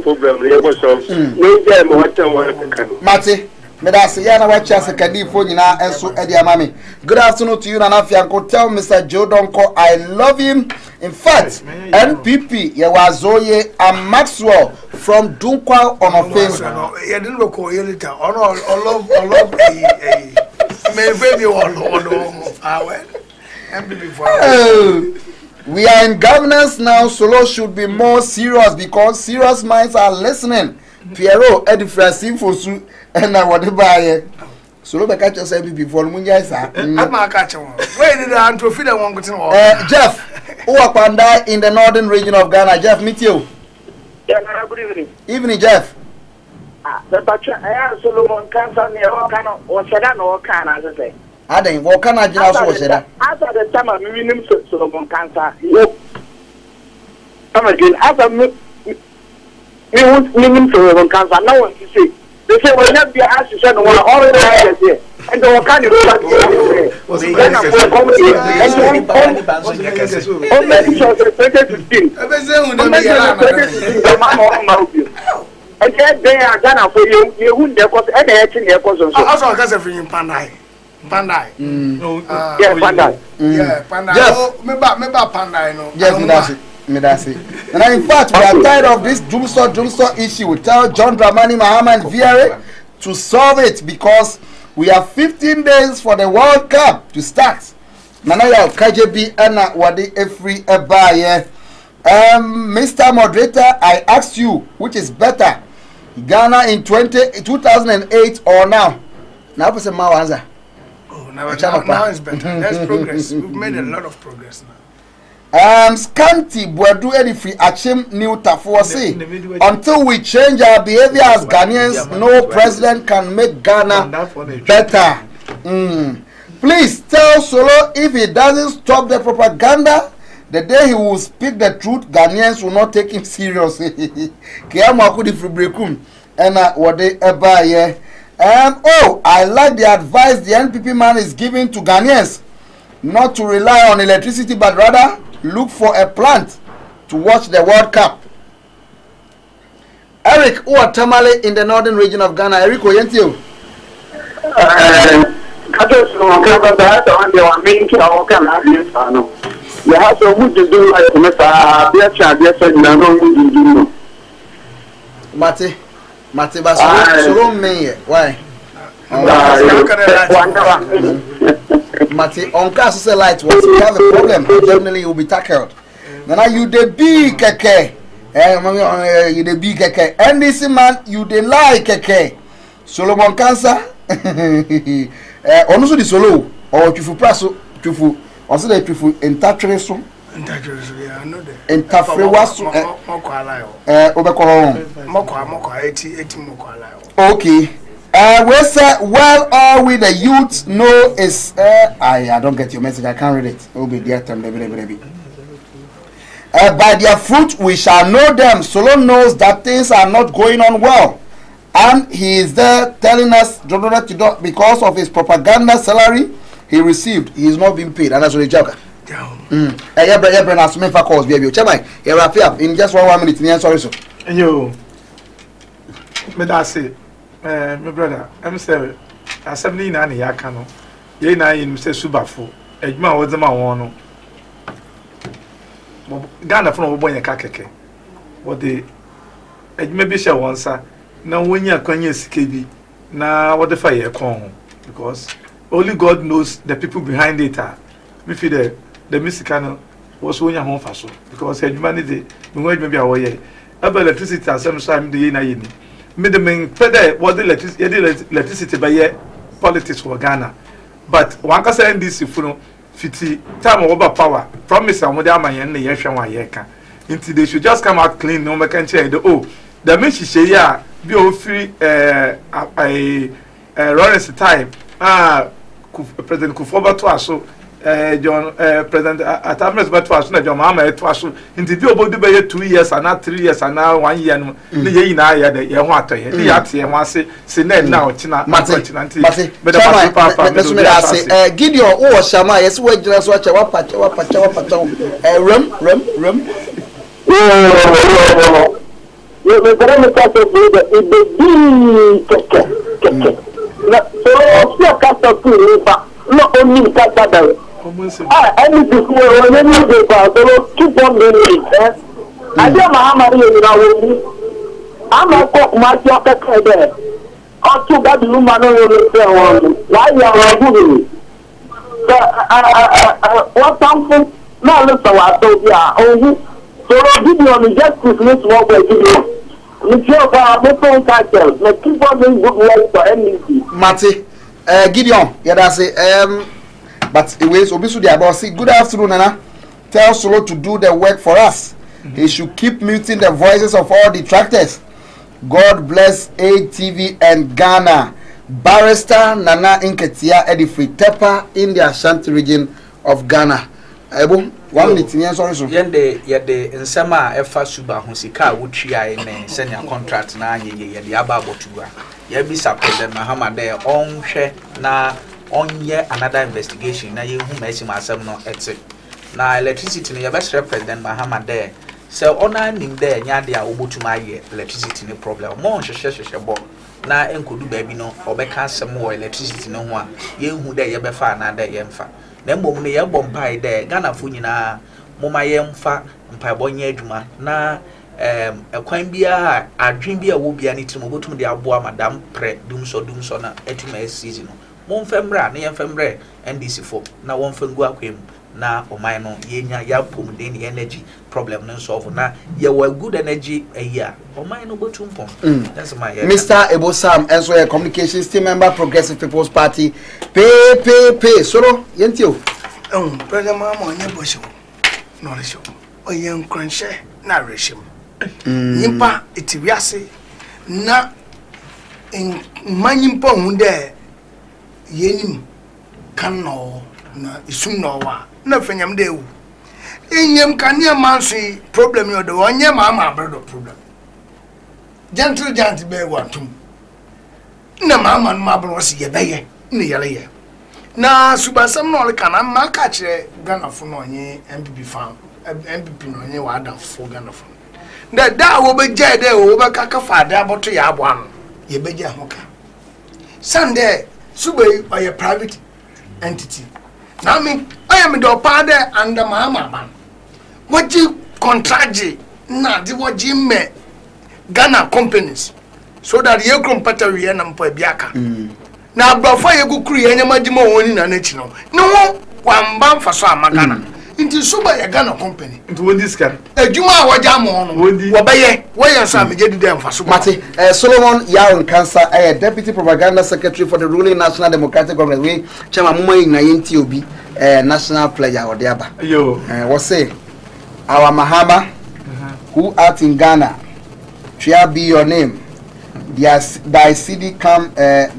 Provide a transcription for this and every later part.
problem. We go solve. We get more time. Mate. Medasi yana wacha sekadi phone na enso edi amami. Good afternoon to you Nana Fianko. Tell Mr. Joe Donko I love him. In fact, NPP Yewazoye and Maxwell from Dunkwa on a face. You didn't look for you later. Love maybe we are in governance now. Solo should be more serious because serious minds are listening. Piero Edifrasi Fosu and whatever. Solo be catch us before Munja sir. I'm not catching one. Where did I trophy that one go? Jeff, Uwapanda in the northern region of Ghana. Jeff, meet you. Yeah, good evening. Evening, Jeff. The Solomon Cancer near Okano or Sedan or Kana, as I say. I think what can I do also said that? After the time of minimum Solomon Cancer, come again. After minimum Solomon Cancer, no one to see. They say, well, not be asked to send one all the way here. And the Wakani was and then they are done for you wouldn't have got any action. Also, because of you, Pandai. Yeah, Pandai. Yeah, Pandai. Remember Pandai, no? Yes, Medasi. And in fact, we are tired of this Jumso issue. We tell John Dramani Mahama and Viere to solve it because we have 15 days for the World Cup to start. Nanaya KJB and Wadi Efri Ebaye. Mr. Moderator, I asked you, which is better, Ghana in 2008 or now? Now, what's the answer? Oh, now it's better. There's progress. We've made a lot of progress now. Scanty Bwadu Edifi Achim New Tafuasi. Until we change our behavior as Ghanaians, no president can make Ghana better. Please tell Solo if he doesn't stop the propaganda, the day he will speak the truth, Ghanaians will not take him seriously. Oh, I like the advice the NPP man is giving to Ghanaians not to rely on electricity but rather look for a plant to watch the World Cup. Eric Uwatamale in the northern region of Ghana. Eric Oyentio. You have so much to do like Mate Basuro Meye. Why? Mate, on gas light was you have a problem, definitely you will be tackled. Now you the big keke. You the big keke. And this man, you the lie keke. Solomon Cancer. Also the solo or Chufu Praso, Chufu. Also the Chufu in Tatreso. Yeah, I know that. In Tafrewasu. Okay. Well, all with the youth know is I don't get your message. I can't read it. It will be their term. By their fruit we shall know them. Solo knows that things are not going on well, and he is there telling us because of his propaganda salary he received, he is not being paid, and that's what the joke. Calls baby. Wrap up in just 1 minute. Sorry, so. Yo, but I say. My brother, I'm sorry. I 79 yakano. Ye na in Mr. Subafo. Ejma was the man one. Ghana from Oboya Kakeke. What the Ejma Bishop once, now when you are Konya SKB, now what the fire con because only God knows the people behind it are. Me feel the Mexicano was when you're home for so because humanity, maybe away. About electricity as some time the Yena. Me the main further what the electricity by politics for Ghana. But one can say this if you fiti time over power promise and what am I and the Yeshan Yeka. Until they should just come out clean, no can change the the means she ya be all free Lawrence time. President Kufoba to us so John President Atames but was not your mama it was into the about the 2 years and not 3 years and now 1 year no ye na ya the ye want to the at ye want say now tina but Gideon o Shama yes we just watch You may very much have to do the keke. So, you can't talk to me, but not only Canada. Anything when you need the so keep on doing it. I don't know how many you know. I'm a cook, my job there. Or two bad woman why you are doing it. What something now look at so yeah, so Gideon justice needs more by Gideon. Keep on doing good work for NDC. Mate, Gideon, yeah, that's it. But anyways, obviously, about say good afternoon, Nana. Tell Solo to do the work for us. He should keep muting the voices of all detractors. God bless ATV and Ghana. Barrister Nana Nketia Edifree Tepa in the Ashanti region of Ghana. Ebo, 1 minute, sorry, so. Yende nsema efa suba husika wutria ene senior contract na ye aba botuwa. Ye bisa President Mahama de onhwe na onye another investigation na ye hu mesi masem no etse. Na electricity no ye be President Mahama de se ona nim de nya de a obotuma ye electricity no problem. Mo hwehwehwehwe bo na enkodu ba bi no obeka asem wo electricity no ho a ye hu de ye be fa na de ye mfa. Na mbom ne ye bompai de Ghana fo nyina moma ye mfa mpa bonye adwuma na ekwan bia adwen bia wo bia ne timo botum de aboa madam pre dumso na etuma season no mo mfemra na ye mfemre NDC fo na won fangu akwem na oman no yenya ya pom de ne energy problem no solve na ye wa good energy ahia oman no botum pom. That's my Mr. Ebosam enso a communications team member Progressive People's Party PPP soro yentio President Mahama onye bosho no resho oye nkranche na reshim nyimpa etiwiase na manyimpa hunde yenim kan no na isum no wa na fanyam de wu enyem kania mansi problem yo de onye Mahama abredo problem gentle giant be watum na Mahama no mabro si ye beye ni yele ye na subasam no kana maka kire Ghana fo no onye MPP fan MPP no onye wa adam fo Ghana fo da wo be je de wo be kaka fada boto ya abo ano ye be je hoka Sunday subay oye private entity na me I am the part there under Mahama ban what you contract na di what you me Ghana companies so that you compete we na mpo biaka na abrafo ye gukuru ye nyamagima woni na nachi no wo wamba mfaso amagana nti suba ye Ghana company nti wodi scan adwuma a waja mo no wo beye wo ye nso amegedi de mfaso Mate Solomon Yao Nkansa Deputy Propaganda Secretary for the ruling National Democratic Congress we chama muma yin na yenti obi national player ode aba yo what say our Mahama who art in Ghana shall be your name. Thy city come,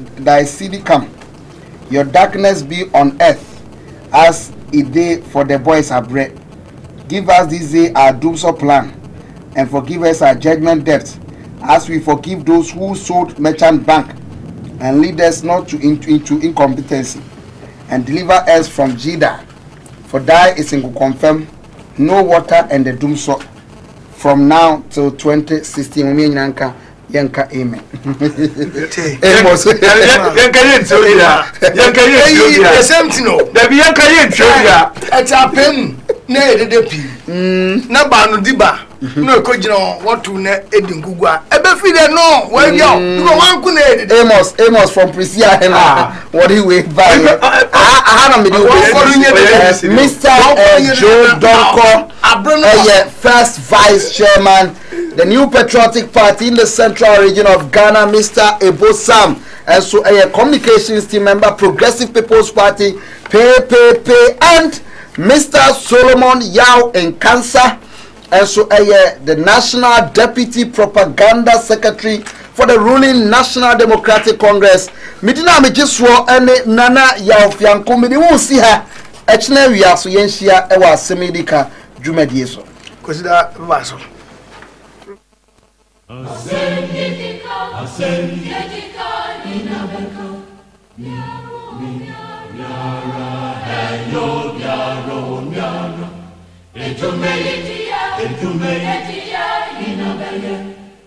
your darkness be on earth, as it day for the boys are bread. Give us this day our doomsday plan, and forgive us our judgment debts, as we forgive those who sold merchant bank, and lead us not into incompetency, and deliver us from Jida. For thy is in confirm no water and the doomsday from now till 2016. Yanka amen. Amos. Yanka Ethiopia. Yanka Ethiopia. The same thing no. There be Yanka Ethiopia. At a pen. Ne de pi. Na ba no diba. No ko gina what to ne edin gugwa. Ebe fi de no. Well yo. Go wan ku ne de. Amos from Prisia Hena. What he wait by. I had a Mr. Joe Donko. First Vice Chairman, the New Patriotic Party in the Central Region of Ghana, Mr. Ebosam, and so a communications team member, Progressive People's Party, PPP, and Mr. Solomon Yao Nkansa, and so the National Deputy Propaganda Secretary for the ruling National Democratic Congress. Midina Mijiswo and Nana Yao Fianko, Midi won't see her. Echne we are so yenshia ewa semedika jumedie so. Consider vaso.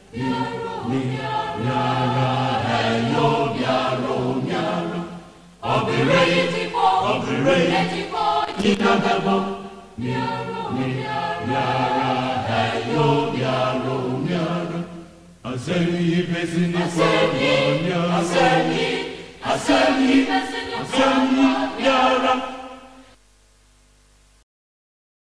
Asemi,